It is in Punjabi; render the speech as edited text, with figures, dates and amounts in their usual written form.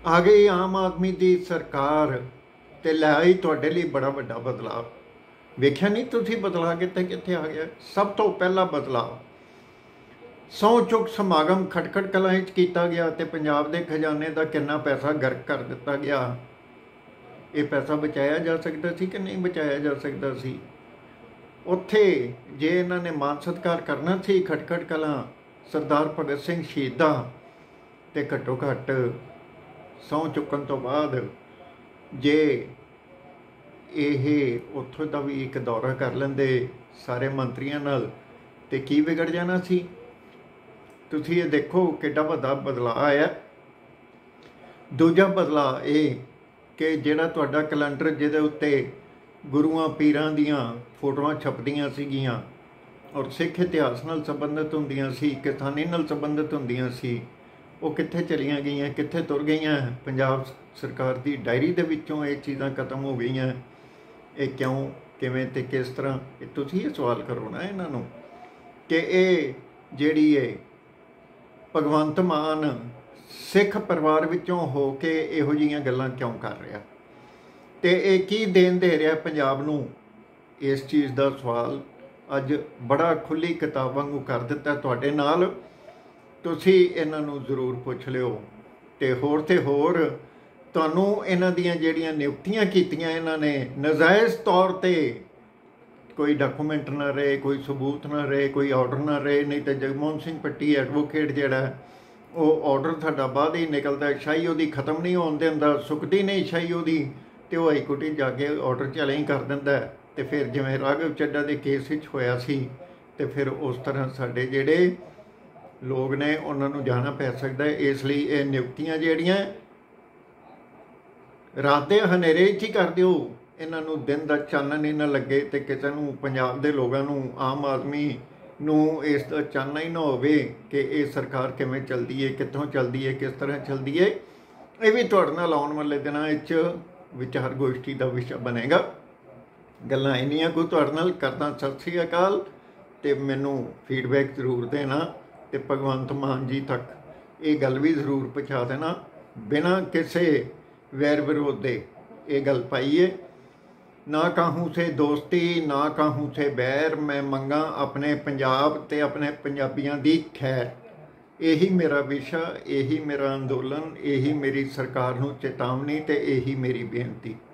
आ गई आम आदमी की सरकार ते लै आई तुहाडे लई बड़ा वड्डा बदलाव। वेख्या नहीं तुसीं बदलाव कित्थे कित्थे आ गया। सब तो पहला बदलाव सहुं चुक समागम खटखट कलां विच कीता गया ते पंजाब दे खजाने का कितना पैसा गर्क कर दिता गया। ये पैसा बचाया जा सकता सी कि नहीं बचाया जा सकता सी। उत्थे जे इन्हां ने मान सत्कार करना सी खटखट कलां सरदार भगत सिंह शहीदा ते घट्टो घट्ट सहुं चुकन तो बाद जे ਇਹ ਉੱਥੋਂ ਦਾ ਵੀ ਇੱਕ ਦੌਰਾ ਕਰ ਲੈਂਦੇ ਸਾਰੇ ਮੰਤਰੀਆਂ ਨਾਲ ਤੇ ਕੀ ਵਿਗੜ ਜਾਣਾ ਸੀ। ਤੁਸੀਂ ਇਹ ਦੇਖੋ ਕਿੱਡਾ ਵੱਡਾ ਬਦਲਾਅ ਆਇਆ। ਦੂਜਾ ਬਦਲਾਅ ਇਹ ਕਿ ਜਿਹੜਾ ਤੁਹਾਡਾ ਕੈਲੰਡਰ ਜਿਹਦੇ ਉੱਤੇ ਗੁਰੂਆਂ ਪੀਰਾਂ ਦੀਆਂ ਫੋਟੋਆਂ ਛਪਦੀਆਂ ਸੀਗੀਆਂ ਔਰ ਸਿੱਖ ਇਤਿਹਾਸ ਨਾਲ ਸੰਬੰਧਿਤ ਹੁੰਦੀਆਂ ਸੀ, ਕਿਸਾਨੀ ਨਾਲ ਸੰਬੰਧਿਤ ਹੁੰਦੀਆਂ ਸੀ, ਉਹ ਕਿੱਥੇ ਚਲੀਆਂ ਗਈਆਂ, ਕਿੱਥੇ ਤੁਰ ਗਈਆਂ। ਪੰਜਾਬ ਸਰਕਾਰ ਦੀ ਡਾਇਰੀ ਦੇ ਵਿੱਚੋਂ ਇਹ ਚੀਜ਼ਾਂ ਖਤਮ ਹੋ ਗਈਆਂ। ਇਹ ਕਿਉਂ, ਕਿਵੇਂ ਤੇ ਕਿਸ ਤਰ੍ਹਾਂ, ਇਹ ਤੁਸੀਂ ਇਹ ਸਵਾਲ ਕਰੋ ਨਾ ਇਹਨਾਂ ਨੂੰ ਕਿ ਇਹ ਜਿਹੜੀ ਹੈ ਭਗਵੰਤ ਮਾਨ ਸਿੱਖ ਪਰਿਵਾਰ ਵਿੱਚੋਂ ਹੋ ਕੇ ਇਹੋ ਜਿਹੀਆਂ ਗੱਲਾਂ ਕਿਉਂ ਕਰ ਰਿਹਾ ਤੇ ਇਹ ਕੀ ਦੇਣ ਦੇ ਰਿਹਾ ਪੰਜਾਬ ਨੂੰ। ਇਸ ਚੀਜ਼ ਦਾ ਸਵਾਲ ਅੱਜ ਬੜਾ ਖੁੱਲੀ ਕਿਤਾਬ ਵਾਂਗੂ ਕਰ ਦਿੱਤਾ ਤੁਹਾਡੇ ਨਾਲ। ਤੁਸੀਂ ਇਹਨਾਂ ਨੂੰ ਜ਼ਰੂਰ ਪੁੱਛ ਲਿਓ ਤੇ ਹੋਰ ਤੁਹਾਨੂੰ ਇਹਨਾਂ ਦੀਆਂ ਜਿਹੜੀਆਂ ਨਿਯੁਕਤੀਆਂ ਕੀਤੀਆਂ ਇਹਨਾਂ ਨੇ ਨਜਾਇਜ਼ ਤੌਰ ਤੇ ਕੋਈ ਡਾਕੂਮੈਂਟ ਨਾ ਰਹੇ, ਕੋਈ ਸਬੂਤ ਨਾ ਰਹੇ, ਕੋਈ ਆਰਡਰ ਨਾ ਰਹੇ। ਨਹੀਂ ਤਾਂ ਜਗਮੋਹਨ ਸਿੰਘ ਪੱਟੀ ਐਡਵੋਕੇਟ ਜਿਹੜਾ ਉਹ ਆਰਡਰ ਸਾਡਾ ਬਾਅਦ ਹੀ ਨਿਕਲਦਾ, ਸ਼ਾਹੀ ਉਹਦੀ ਖਤਮ ਨਹੀਂ ਹੋਣ ਦਿੰਦਾ, ਸੁੱਕਦੀ ਨਹੀਂ ਸ਼ਾਹੀ ਉਹਦੀ ਤੇ ਉਹ ਹਾਈ ਕੋਰਟ ਜਾ ਕੇ ਆਰਡਰ ਚਲੇ ਹੀ ਕਰ ਦਿੰਦਾ। ਤੇ ਫਿਰ ਜਿਵੇਂ ਰਾਘਵ ਚੱਡਾ ਦੇ ਕੇਸ ਵਿੱਚ ਹੋਇਆ ਸੀ ਤੇ ਫਿਰ ਉਸ ਤਰ੍ਹਾਂ ਸਾਡੇ ਜਿਹੜੇ ਲੋਕ ਨੇ ਉਹਨਾਂ ਨੂੰ ਜਾਣਾ ਪੈ ਸਕਦਾ। ਇਸ ਲਈ ਇਹ ਨਿਯੁਕਤੀਆਂ ਜਿਹੜੀਆਂ ਰਾਤ ਦੇ ਹਨੇਰੇ ਵਿੱਚ ਹੀ ਕਰ ਦਿਓ, ਇਹਨਾਂ ਨੂੰ ਦਿਨ ਦਾ ਚਾਨਣ ਹੀ ਨਾ ਲੱਗੇ ਤੇ ਕਿਸੇ ਨੂੰ ਪੰਜਾਬ ਦੇ ਲੋਕਾਂ ਨੂੰ, ਆਮ ਆਦਮੀ ਨੂੰ ਇਸ ਦਾ ਚਾਨਣਾ ਹੀ ਨਾ ਹੋਵੇ ਕਿ ਇਹ ਸਰਕਾਰ ਕਿਵੇਂ ਚੱਲਦੀ ਹੈ, ਕਿੱਥੋਂ ਚੱਲਦੀ ਹੈ, ਕਿਸ ਤਰ੍ਹਾਂ ਚੱਲਦੀ ਹੈ। ਇਹ ਵੀ ਤੁਹਾਡੇ ਨਾਲ ਆਉਣ ਵਾਲੇ ਦਿਨਾਂ ਵਿੱਚ ਵਿਚਾਰ ਗੋਸ਼ਟੀ ਦਾ ਵਿਸ਼ਾ ਬਣੇਗਾ। ਗੱਲਾਂ ਇੰਨੀਆਂ ਕੁ ਤੁਹਾਡੇ ਨਾਲ ਕਰਦਾ। ਸਤਿ ਸ਼੍ਰੀ ਅਕਾਲ ਤੇ ਮੈਨੂੰ ਫੀਡਬੈਕ ਜ਼ਰੂਰ ਦੇਣਾ ਤੇ ਭਗਵੰਤ ਮਾਨ ਜੀ ਤੱਕ ਇਹ ਗੱਲ ਵੀ ਜ਼ਰੂਰ ਪਹੁੰਚਾ ਦੇਣਾ ਬਿਨਾਂ ਕਿਸੇ वैर विरोध दे। ये गल पाई है ना कहूँ से दोस्ती ना कहूँ से बैर, मैं मंगा अपने पंजाब ते अपने पंजाबियों की खैर। यही मेरा विशा, यही मेरा अंदोलन, यही मेरी सरकार नूं चेतावनी ते यही मेरी बेनती।